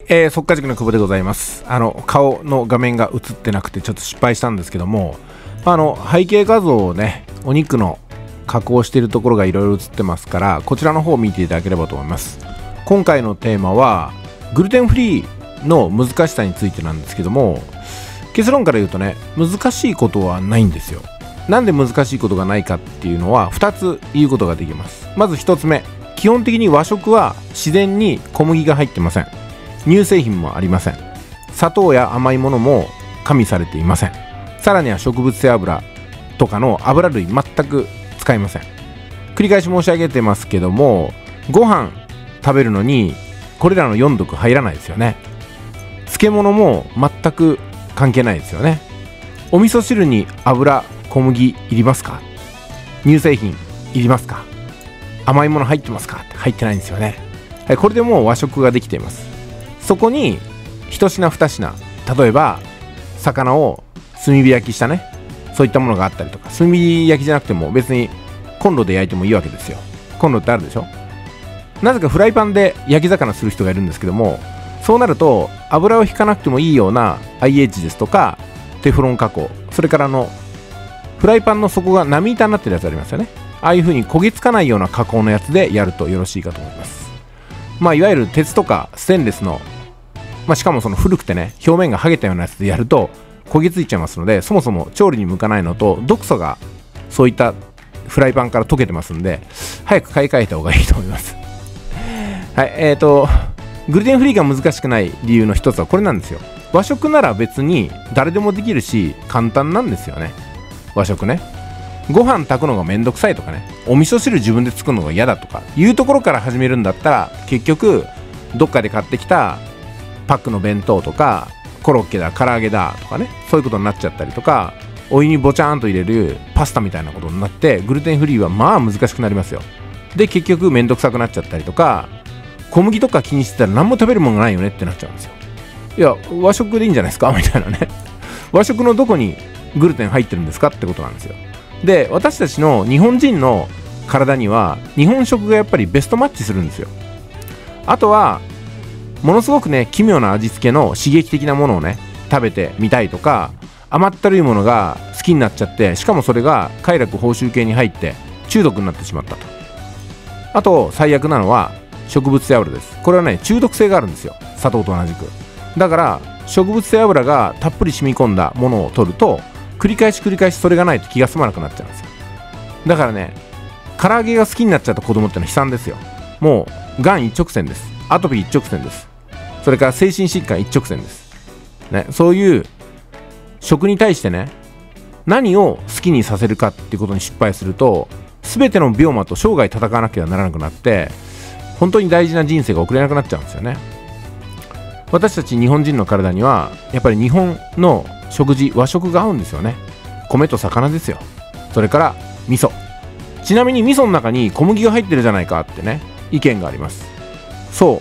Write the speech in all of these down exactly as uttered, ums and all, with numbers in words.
えー、速稼塾の久保でございます。あの顔の画面が映ってなくてちょっと失敗したんですけども、あの背景画像をね、お肉の加工しているところがいろいろ映ってますから、こちらの方を見ていただければと思います。今回のテーマはグルテンフリーの難しさについてなんですけども、結論から言うとね、難しいことはないんですよ。なんで難しいことがないかっていうのはふたつ言うことができます。まずひとつめ、基本的に和食は自然に小麦が入ってません。乳製品もありません。砂糖や甘いものも加味されていません。さらには植物性油とかの油類全く使いません。繰り返し申し上げてますけども、ご飯食べるのにこれらのよん毒入らないですよね。漬物も全く関係ないですよね。お味噌汁に油、小麦いりますか？乳製品いりますか？甘いもの入ってますか？入ってないんですよね。これでもう和食ができています。そこに一品二品、例えば魚を炭火焼きしたね、そういったものがあったりとか、炭火焼きじゃなくても別にコンロで焼いてもいいわけですよ。コンロってあるでしょ。なぜかフライパンで焼き魚する人がいるんですけども、そうなると油を引かなくてもいいような アイエイチ ですとかテフロン加工、それからあのフライパンの底が波板になってるやつありますよね。ああいう風に焦げつかないような加工のやつでやるとよろしいかと思います。まあいわゆる鉄とかステンレスの、まあ、しかもその古くてね、表面が剥げたようなやつでやると焦げついちゃいますので、そもそも調理に向かないのと、毒素がそういったフライパンから溶けてますんで、早く買い替えた方がいいと思います。はい、えーとグルテンフリーが難しくない理由の一つはこれなんですよ。和食なら別に誰でもできるし簡単なんですよね。和食ね、ご飯炊くのがめんどくさいとかね、お味噌汁自分で作るのが嫌だとかいうところから始めるんだったら、結局どっかで買ってきたパックの弁当とかコロッケだ唐揚げだとかね、そういうことになっちゃったりとか、お湯にボチャーンと入れるパスタみたいなことになって、グルテンフリーはまあ難しくなりますよ。で結局めんどくさくなっちゃったりとか、小麦とか気にしてたら何も食べるものがないよねってなっちゃうんですよ。いや和食でいいんじゃないですかみたいなね。和食のどこにグルテン入ってるんですかってことなんですよ。で私たちの日本人の体には日本食がやっぱりベストマッチするんですよ。あとはものすごくね、奇妙な味付けの刺激的なものをね食べてみたいとか、甘ったるいものが好きになっちゃって、しかもそれが快楽報酬系に入って中毒になってしまったと。あと最悪なのは植物性油です。これはね中毒性があるんですよ、砂糖と同じく。だから植物性油がたっぷり染み込んだものを取ると、繰り返し繰り返しそれがないと気が済まなくなっちゃうんですよ。だからね、唐揚げが好きになっちゃった子供ってのは悲惨ですよ。もうがん一直線です。アトピー一直線です。それから精神疾患一直線です、ね、そういう食に対してね、何を好きにさせるかっていうことに失敗すると、全ての病魔と生涯戦わなきゃならなくなって、本当に大事な人生が送れなくなっちゃうんですよね。私たち日本人の体にはやっぱり日本の食事、和食が合うんですよね。米と魚ですよ。それから味噌。ちなみに味噌の中に小麦が入ってるじゃないかってね、意見があります。そう、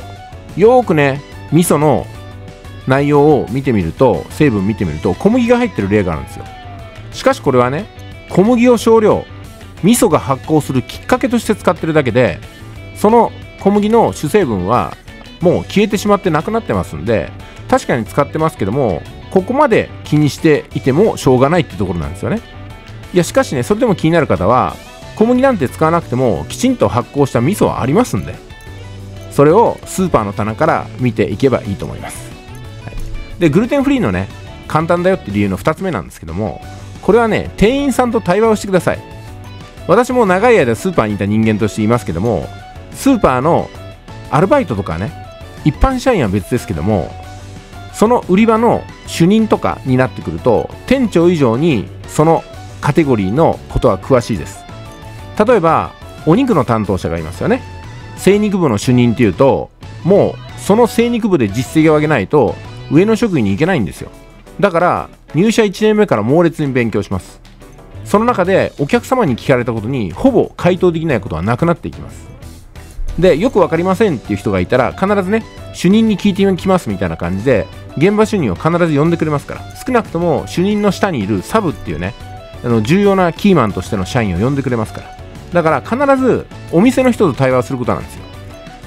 よーくね味噌の内容を見てみると、成分見てみると小麦が入ってる例があるんですよ。しかしこれはね、小麦を少量味噌が発酵するきっかけとして使ってるだけで、その小麦の主成分はもう消えてしまってなくなってますんで、確かに使ってますけども、ここまで気にしていてもしょうがないってところなんですよね。いやしかしね、それでも気になる方は小麦なんて使わなくてもきちんと発酵した味噌はありますんで、それをスーパーの棚から見ていけばいいと思います。はい、でグルテンフリーのね簡単だよって理由のふたつめなんですけども、これはね、店員さんと対話をしてください。私も長い間スーパーにいた人間としていますけども、スーパーのアルバイトとかね、一般社員は別ですけども、その売り場の主任とかになってくると、店長以上にそのカテゴリーのことは詳しいです。例えばお肉の担当者がいますよね。精肉部の主任っていうと、もうその精肉部で実績を上げないと上の職員に行けないんですよ。だから入社いちねんめから猛烈に勉強します。その中でお客様に聞かれたことにほぼ回答できないことはなくなっていきます。でよく分かりませんっていう人がいたら、必ずね主任に聞いてきますみたいな感じで現場主任を必ず呼んでくれますから、少なくとも主任の下にいるサブっていうね、あの重要なキーマンとしての社員を呼んでくれますから。だから必ずお店の人と対話することなんですよ。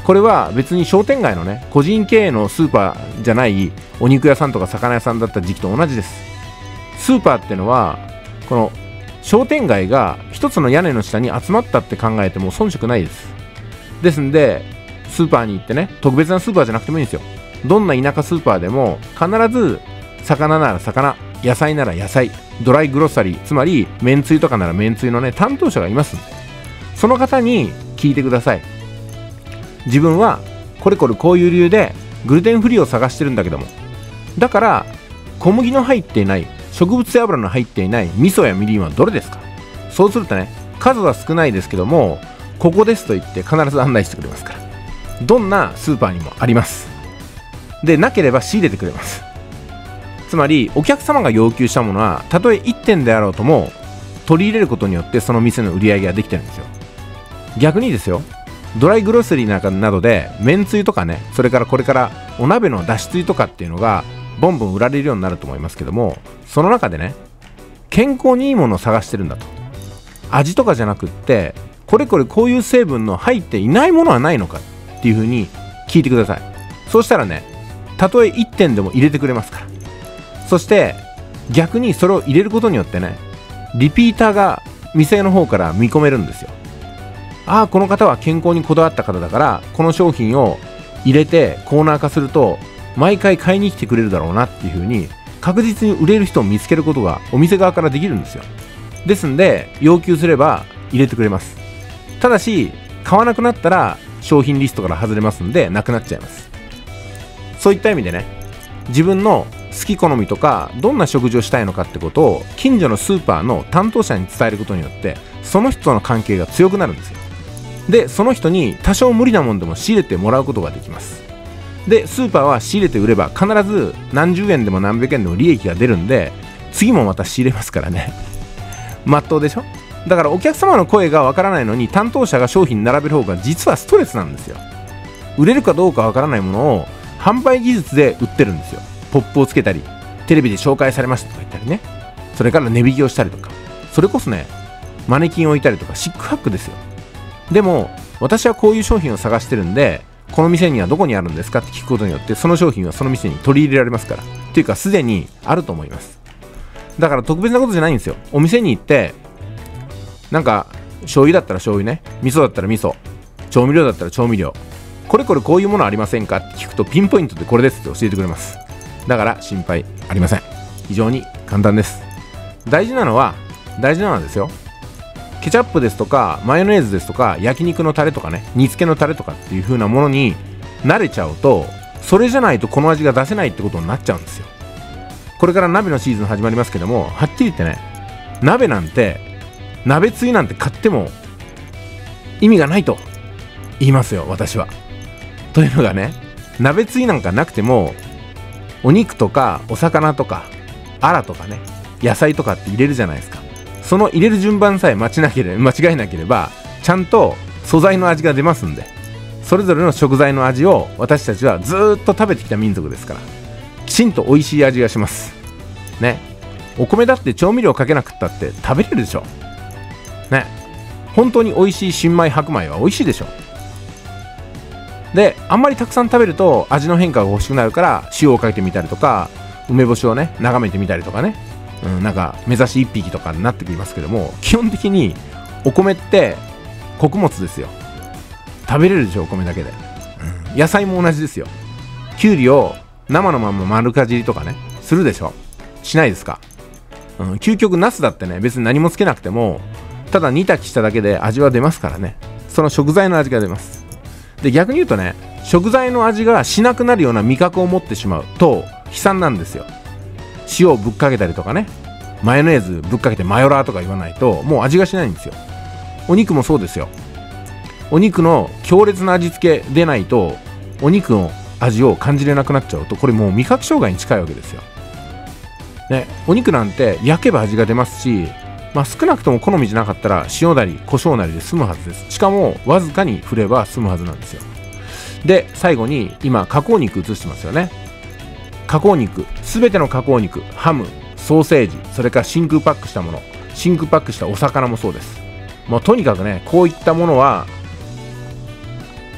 これは別に商店街のね個人経営のスーパーじゃないお肉屋さんとか魚屋さんだった時期と同じです。スーパーってのはこの商店街が一つの屋根の下に集まったって考えても遜色ないです。ですんでスーパーに行ってね、特別なスーパーじゃなくてもいいんですよ。どんな田舎スーパーでも必ず魚なら魚、野菜なら野菜、ドライグロッサリー、つまりめんつゆとかならめんつゆのね担当者がいますんで、その方に聞いてください。自分はこれこれこういう理由でグルテンフリーを探してるんだけども、だから小麦の入っていない、植物性油の入っていない味噌やみりんはどれですか。そうするとね、数は少ないですけどもここですと言って必ず案内してくれますから。どんなスーパーにもあります。でなければ仕入れてくれます。つまりお客様が要求したものはたとえいってんであろうとも取り入れることによってその店の売り上げができてるんですよ。逆にですよ、ドライグロッサリーなんかなどでめんつゆとかね、それからこれからお鍋のだしつゆとかっていうのがボンボン売られるようになると思いますけども、その中でね健康にいいものを探してるんだと。味とかじゃなくってこれこれこういう成分の入っていないものはないのかっていう風に聞いてください。そうしたらね、たとえいってんでも入れてくれますから。そして逆にそれを入れることによってね、リピーターが店の方から見込めるんですよ。ああ、この方は健康にこだわった方だからこの商品を入れてコーナー化すると毎回買いに来てくれるだろうなっていう風に確実に売れる人を見つけることがお店側からできるんですよ。ですんで要求すれば入れてくれます。ただし買わなくなったら商品リストから外れますんでなくなっちゃいます。そういった意味でね、自分の好き好みとかどんな食事をしたいのかってことを近所のスーパーの担当者に伝えることによってその人との関係が強くなるんですよ。でその人に多少無理なもんでも仕入れてもらうことができます。でスーパーは仕入れて売れば必ず何十円でも何百円でも利益が出るんで次もまた仕入れますからね。まっとうでしょ。だからお客様の声がわからないのに担当者が商品並べる方が実はストレスなんですよ。売れるかどうかわからないものを販売技術で売ってるんですよ。ポップをつけたりテレビで紹介されましたとか言ったりね、それから値引きをしたりとか、それこそねマネキンを置いたりとかシックハックですよ。でも私はこういう商品を探してるんでこの店にはどこにあるんですかって聞くことによってその商品はその店に取り入れられますから。っていうかすでにあると思います。だから特別なことじゃないんですよ。お店に行ってなんか醤油だったら醤油ね、味噌だったら味噌、調味料だったら調味料、これこれこういうものありませんかって聞くとピンポイントでこれですって教えてくれます。だから心配ありません。非常に簡単です。大事なのは大事なのはですよ、ケチャップですとかマヨネーズですとか焼肉のタレとかね、煮付けのタレとかっていう風なものに慣れちゃうとそれじゃないとこの味が出せないってことになっちゃうんですよ。これから鍋のシーズン始まりますけども、はっきり言ってね、鍋なんて鍋つゆなんて買っても意味がないと言いますよ私は。というのがね、鍋つゆなんかなくてもお肉とかお魚とかアラとかね野菜とかって入れるじゃないですか。その入れる順番さえ間違なければ間違えなければちゃんと素材の味が出ますんで、それぞれの食材の味を私たちはずーっと食べてきた民族ですから、きちんと美味しい味がしますね。お米だって調味料かけなくったって食べれるでしょね。本当に美味しい新米白米は美味しいでしょ。であんまりたくさん食べると味の変化が欲しくなるから塩をかけてみたりとか梅干しをね眺めてみたりとかね、うん、なんか目指し一匹とかになってきますけども、基本的にお米って穀物ですよ。食べれるでしょお米だけで、うん、野菜も同じですよ。きゅうりを生のまま丸かじりとかねするでしょ、しないですか、うん、究極ナスだってね別に何もつけなくてもただ煮炊きしただけで味は出ますからね。その食材の味が出ます。で逆に言うとね、食材の味がしなくなるような味覚を持ってしまうと悲惨なんですよ。塩をぶっかけたりとかね、マヨネーズぶっかけてマヨラーとか言わないともう味がしないんですよ。お肉もそうですよ。お肉の強烈な味付けでないとお肉の味を感じれなくなっちゃうと、これもう味覚障害に近いわけですよ、ね、お肉なんて焼けば味が出ますし、まあ、少なくとも好みじゃなかったら塩なり胡椒なりで済むはずです。しかもわずかに振れば済むはずなんですよ。で最後に今加工肉映してますよね。加工肉、すべての加工肉、ハム、ソーセージ、それから真空パックしたもの、真空パックしたお魚もそうです。もうとにかくねこういったものは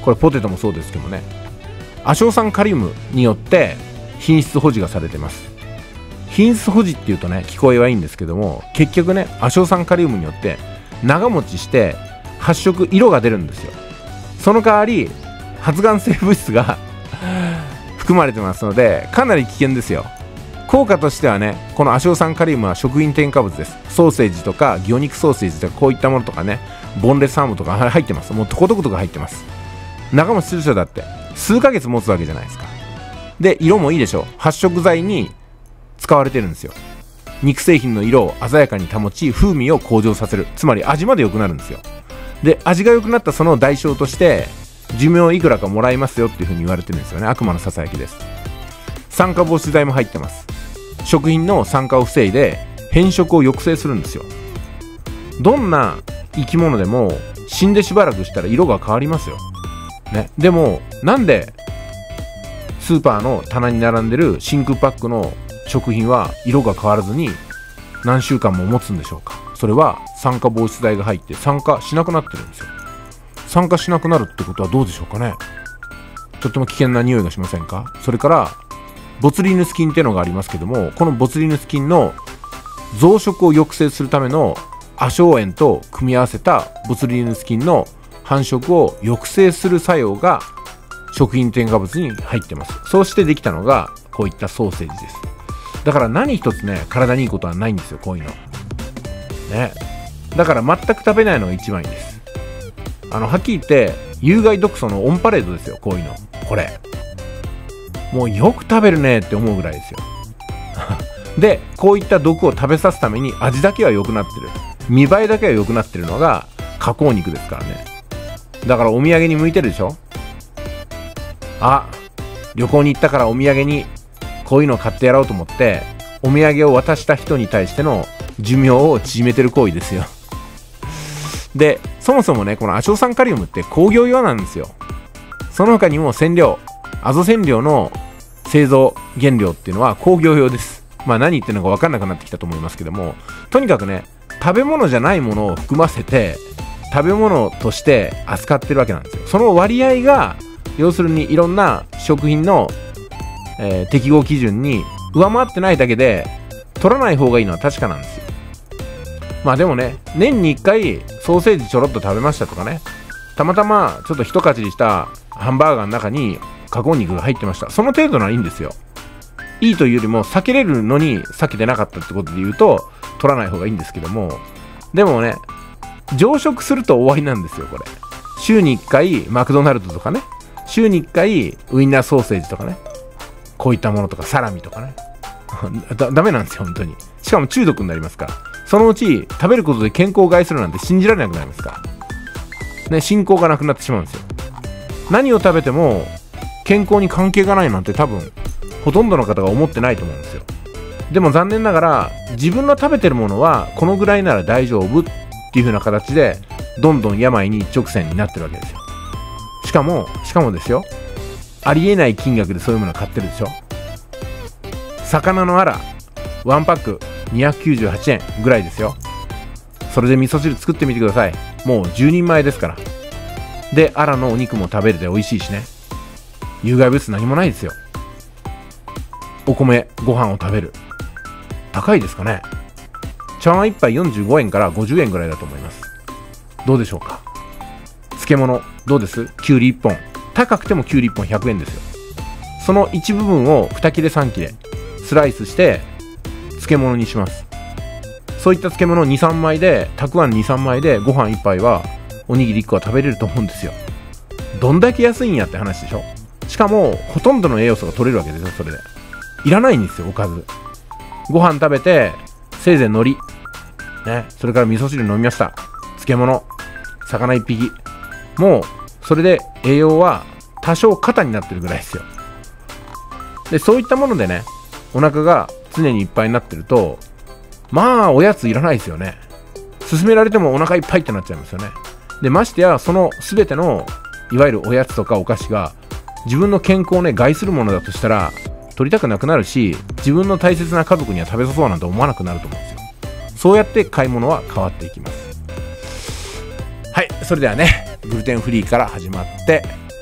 これポテトもそうですけどね、亜硝酸カリウムによって品質保持がされてます。品質保持っていうとね聞こえはいいんですけども、結局ね亜硝酸カリウムによって長持ちして発色色が出るんですよ。その代わり発がん性物質が含まれてますのでかなり危険ですよ。効果としてはね、この亜硝酸カリウムは食品添加物です。ソーセージとか魚肉ソーセージとかこういったものとかね、ボンレスハムとか入ってます。もうとことことが入ってます。長持ちする人だって数ヶ月持つわけじゃないですか。で色もいいでしょ。発色剤に使われてるんですよ。肉製品の色を鮮やかに保ち風味を向上させる、つまり味まで良くなるんですよ。で味が良くなったその代償として寿命いくらかもらいますよっていう風に言われてるんですよね。悪魔のささやきです。酸化防止剤も入ってます。食品の酸化を防いで変色を抑制するんですよ。どんな生き物でも死んでしばらくしたら色が変わりますよ、ね、でもなんでスーパーの棚に並んでる真空パックの食品は色が変わらずに何週間も持つんでしょうか。それは酸化防止剤が入って酸化しなくなってるんですよ。酸化しなくなるってことはどうでしょうかね。とっても危険な匂いがしませんか。それからボツリヌス菌っていうのがありますけども、このボツリヌス菌の増殖を抑制するための亜硝塩と組み合わせたボツリヌス菌の繁殖を抑制する作用が食品添加物に入ってます。そうしてできたのがこういったソーセージです。だから何一つね体にいいことはないんですよ、こういうのね。だから全く食べないのが一番いいです。あのはっきり言って有害毒素のオンパレードですよ、こういうの。これもうよく食べるねって思うぐらいですよでこういった毒を食べさすために味だけは良くなってる、見栄えだけは良くなってるのが加工肉ですからね。だからお土産に向いてるでしょ。あ、旅行に行ったからお土産にこういうのを買ってやろうと思ってお土産を渡した人に対しての寿命を縮めてる行為ですよでそもそもねこの亜硝酸カリウムって工業用なんですよ。その他にも染料、アゾ染料の製造原料っていうのは工業用です。まあ何言ってるのか分かんなくなってきたと思いますけども、とにかくね食べ物じゃないものを含ませて食べ物として扱ってるわけなんですよ。その割合が要するにいろんな食品の、えー、適合基準に上回ってないだけで取らない方がいいのは確かなんですよ。まあでもね年にいっかいソーセージちょろっと食べましたとかね、たまたまちょっと一かじりしたハンバーガーの中に加工肉が入ってました、その程度ならいいんですよ。いいというよりも避けれるのに避けてなかったってことで言うと取らない方がいいんですけども、でもね常食すると終わりなんですよこれ。週にいっかいマクドナルドとかね、週にいっかいウインナーソーセージとかね、こういったものとかサラミとかねだダメなんですよ本当に。しかも中毒になりますから、そのうち食べることで健康を害するなんて信じられなくなりますからね、信仰がなくなってしまうんですよ。何を食べても健康に関係がないなんて多分ほとんどの方が思ってないと思うんですよ。でも残念ながら自分の食べてるものはこのぐらいなら大丈夫っていう風な形でどんどん病に一直線になってるわけですよ。しかもしかもですよ、ありえない金額でそういうものを買ってるでしょ。魚のアラワンパックにひゃくきゅうじゅうはちえんぐらいですよ。それで味噌汁作ってみてください。もうじゅうにんまえですから。でアラのお肉も食べれて美味しいしね、有害物質何もないですよ。お米ご飯を食べる、高いですかね。茶碗いっぱいよんじゅうごえんからごじゅうえんぐらいだと思います。どうでしょうか。漬物どうです。きゅうりいっぽん、高くてもきゅうりいっぽんひゃくえんですよ。その一部分をに切れさん切れスライスして漬物にします。そういった漬物にさんまいでたくあんにさんまいでご飯いっぱいはおにぎりいっこは食べれると思うんですよ。どんだけ安いんやって話でしょ。しかもほとんどの栄養素が取れるわけですよ。それでいらないんですよおかず。ご飯食べてせいぜい海苔ね、それから味噌汁飲みました、漬物魚いっぴき、もうそれで栄養は多少肩になってるぐらいですよ。でそういったものでねお腹が常にいっぱいになってるとまあおやついらないですよね。勧められてもお腹いっぱいってなっちゃいますよね。でましてやその全てのいわゆるおやつとかお菓子が自分の健康をね害するものだとしたら取りたくなくなるし、自分の大切な家族には食べさそうなんて思わなくなると思うんですよ。そうやって買い物は変わっていきます。はい、それではねグルテンフリーから始まって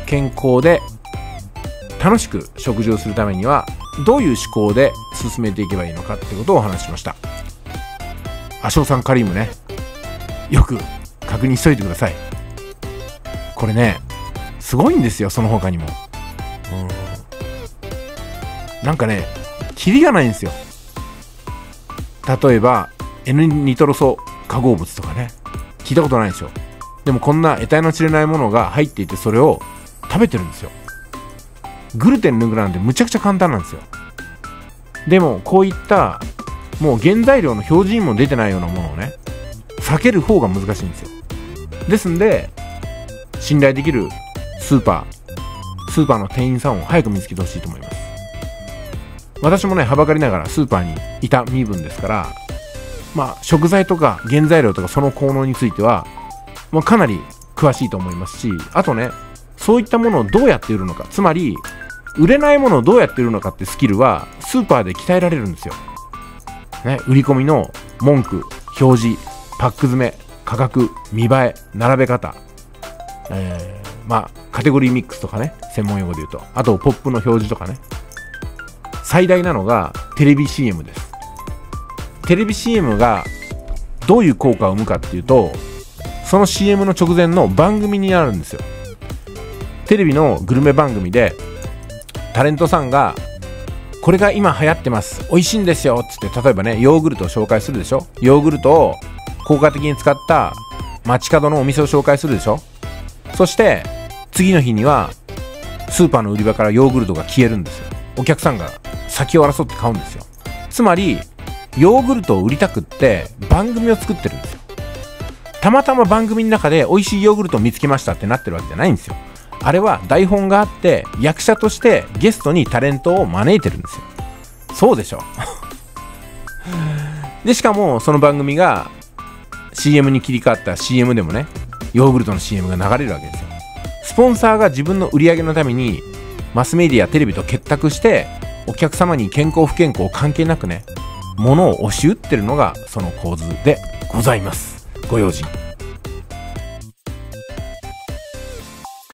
健康で楽しく食事をするためにはどういう思考で進めていけばいいのかってことをお話ししました。アショー酸カリウムね、よく確認しといてください。これねすごいんですよ。その他にもうんなんかねキリがないんですよ。例えば N ニトロ素化合物とかね、聞いたことないでしょ。でもこんな得体の知れないものが入っていて、それを食べてるんですよ。グルテン抜くなんてむちゃくちゃ簡単なんですよ。でもこういったもう原材料の表示にも出てないようなものをね避ける方が難しいんですよ。ですんで信頼できるスーパースーパーの店員さんを早く見つけてほしいと思います。私もねはばかりながらスーパーにいた身分ですから、まあ食材とか原材料とかその効能については、まあ、かなり詳しいと思いますし、あとねそういったものをどうやって売るのか、つまり売れないものをどうやって売るのかってスキルはスーパーで鍛えられるんですよ、ね、売り込みの文句、表示、パック詰め、価格、見栄え、並べ方、えー、まあカテゴリーミックスとかね、専門用語で言うと、あとポップの表示とかね。最大なのがテレビ シーエム です。テレビ シーエム がどういう効果を生むかっていうと、その シーエム の直前の番組になるんですよ。テレビのグルメ番組でタレントさんがこれが今流行ってます、美味しいんですよっつって、例えばねヨーグルトを紹介するでしょ。ヨーグルトを効果的に使った街角のお店を紹介するでしょ。そして次の日にはスーパーの売り場からヨーグルトが消えるんですよ。お客さんが先を争って買うんですよ。つまりヨーグルトを売りたくって番組を作ってるんですよ。たまたま番組の中で美味しいヨーグルトを見つけましたってなってるわけじゃないんですよ。あれは台本があって役者としてゲストにタレントを招いてるんですよ。そうでしょでしかもその番組が シーエム に切り替わった シーエム でもねヨーグルトの シーエム が流れるわけですよ。スポンサーが自分の売り上げのためにマスメディアテレビと結託してお客様に健康不健康関係なくね物を押し売ってるのがその構図でございます。ご用心。